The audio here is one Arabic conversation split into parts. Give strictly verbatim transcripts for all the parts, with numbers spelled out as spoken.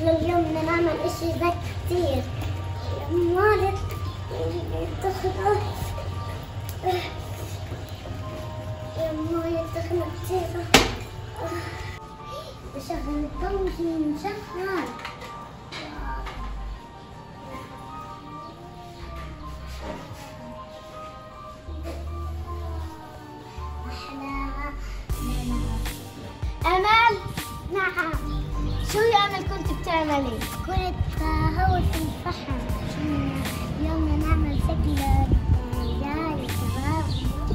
شكله اليوم بدنا نعمل اشي ذكي كتير. مالك تخنق يا ماي تخنق كتير. بشغل الضوء مشغل. أمل. نعم. شو يا أمل كنت بتعملي؟ كنت هو في الفحم. اليوم نعمل شكل جاي شباب.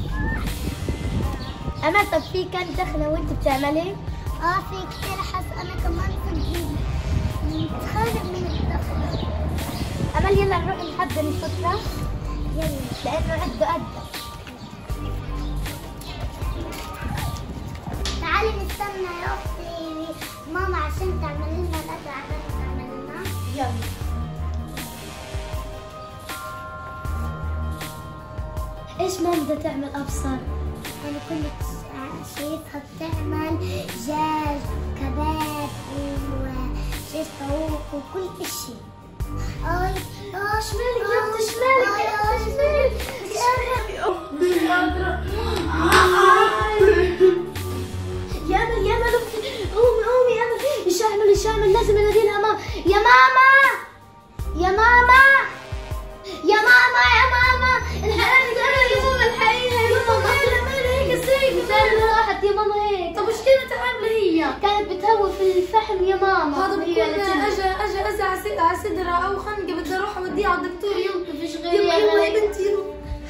أمل طب في كان دخلة وأنت بتعملي؟ اه في كتير. حس أنا كمان كنت متخرج من الدخلة. أمل يلا نروح نحضر الفترة. يلا. لأنه عنده أدى. تعالي نستنى يا أختي ماما عشان تعمل لنا الأكل عشان تعمل لنا. يلا. إيش ماما بدها تعمل أبصر؟ أنا كنت شايفها بتعمل دجاج وكباب وشيش طاووق وكل إشي. آي آه شمالك يا أختي شمالك يا أختي شمالك. مش قادرة. يا أمل يا أمل قومي قومي يا أمل. إيش أعمل إيش أعمل؟ لازم أناديلها ماما. يا ماما يا ماما يا ماما يا ماما الحقيقة يا ماما الحقيقة يا ماما. مالها هيك ازاي بتعمل راحت يا ماما هيك؟ طب ايش كانت عاملة هي؟ كانت بتهوي في الفحم يا ماما. هذا بكون اجى اجى اجى على صدرها او خنقة بدي اروح اوديها على الدكتور. يلا فيش غير يلا يلا يا بنتي يلا.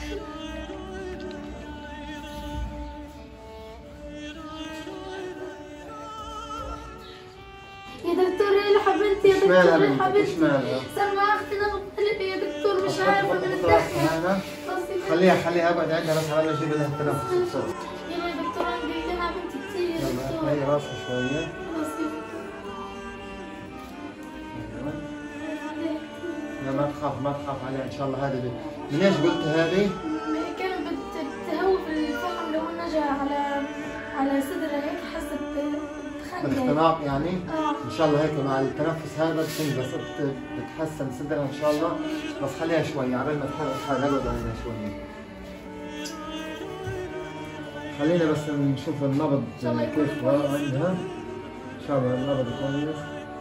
يا دكتور يا حبيبتي يا دكتور يا حبيبتي. سمع اختي نبض قلبي يا دكتور مش عارفه من الدخن. خليها خليها ابعد عندها بس على شيء بدها التنفس بسرعه. يلا يا دكتور انا قلت لها بنتي كثير يا دكتور. يلا هي راسها شويه. لا ما تخاف ما تخاف عليها ان شاء الله. هذه من ايش قلت هذه؟ كانت بتهوي في الفحم لو نجى على على صدرها هيك حست باختناق يعني؟ اه ان شاء الله هيك مع التنفس هذا بتنبس بتحسن صدرها ان شاء الله. بس خليها شوي عبال ما تحرك حالها. اقعد عليها شوي. خلينا بس نشوف النبض كيف عندها. ان شاء الله النبض كويس.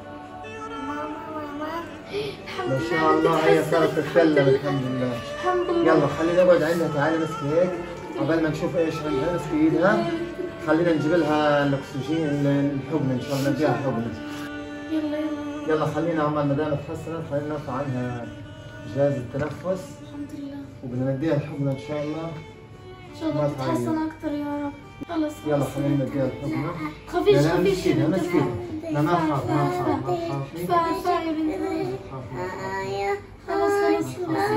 ما شاء الله هي صارت تتكلم الحمد لله. الحمد لله. يلا خلينا نقعد عندها. تعالي مسكي هيك عبال ما نشوف ايش عندها. مسكي ايدها. خلينا نجيب لها الاكسجين الحقنه ان شاء الله. نديها الحقنه. يلا يلا يلا خلينا عمال ما دام تحسنت خلينا نرفع عنها جهاز التنفس. الحمد لله. وبدنا نديها الحقنه ان شاء الله. ان شاء الله تتحسن اكثر يا رب. خلص يلا خلينا نديها الحقنه. خفيش لا لا خفيش مسكينها مسكينها. لا ما تخاف ما تخاف ما تخافي. ادفعي ادفعي يا بنتي. خلص خلص خلص.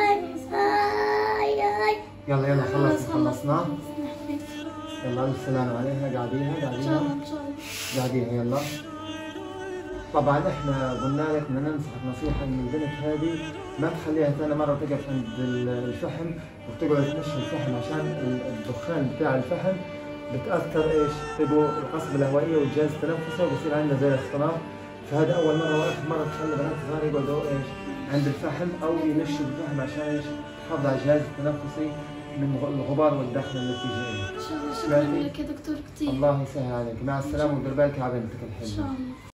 يلا يلا خلص خلص خلصنا. يلا الف سلامة عليها. قاعديها ان شاء قاعديها الله ان شاء الله. قاعديها يلا. طبعا احنا قلنا لك بدنا ننصحك نصيحة ان البنت هذه ما تخليها ثاني مرة تقف عند الفحم وتقعد تمشي الفحم عشان الدخان بتاع الفحم بتأثر ايش؟ تبو القصبة الهوائية والجهاز التنفسي وبصير عندنا زي الاختناق. فهذا أول مرة وآخر مرة تخلي بنات صغار يقعدوا ايش؟ عند الفحم أو يمشوا الفحم عشان ايش؟ تحافظ على الجهاز التنفسي من الغبار والدخن اللي بتيجي ان شاء الله. شكرا لك يا دكتور كثير. الله يسهل عليك. مع السلامة ودير بالك على بنتك الحلوة. ان شاء الله.